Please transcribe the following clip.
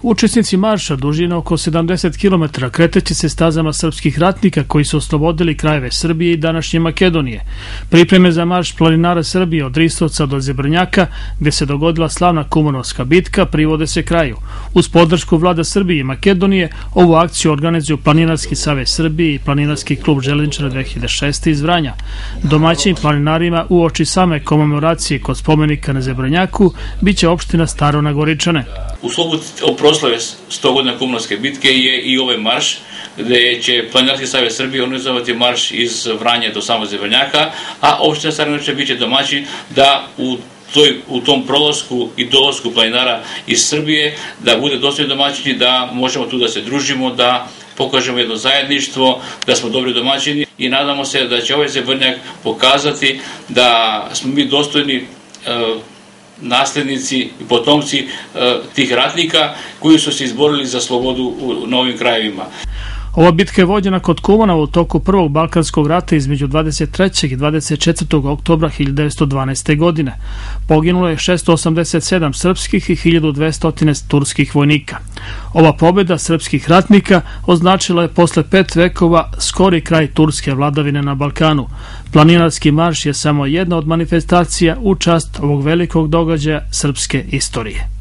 Učesnici marša dužine oko 70 km kreteći se stazama srpskih ratnika koji su oslobodili krajeve Srbije i današnje Makedonije. Pripreme za marš planinara Srbije od Ristovca do Zebrnjaka, gde se dogodila slavna Kumanovska bitka, privode se kraju. Uz podršku vlada Srbije i Makedonije, ovu akciju organizuju Planinarski savez Srbije i Planinarski klub Železničara 2006. iz Vranja. Domaćim planinarima uoči same komemoracije kod spomenika na Zebrnjaku biće opština Staro Nagoričane. U sklopu proslave 100 godina Kumanovske bitke je i ovaj marš, gde će Planinarski savez Srbije organizovati marš iz Vranja do samog Zebrnjaka, a opština Staro Nagoričane biće domaćin da u tom prolasku i dolasku planinara iz Srbije da bude dostojni domaćini, da možemo tu da se družimo, da pokažemo jedno zajedništvo, da smo dobri domaćini i nadamo se da će ovaj Zebrnjak pokazati da smo mi dostojni naslednici i potomci tih ratnika koji su se izborili za slobodu u novim krajevima. Ova bitka je vođena kod Kumanova u toku Prvog Balkanskog rata između 23. i 24. oktobra 1912. godine. Poginulo je 687 srpskih i 1200 turskih vojnika. Ova pobjeda srpskih ratnika označila je posle 5 vekova skori kraj turske vladavine na Balkanu. Planinarski marš je samo jedna od manifestacija u čast ovog velikog događaja srpske istorije.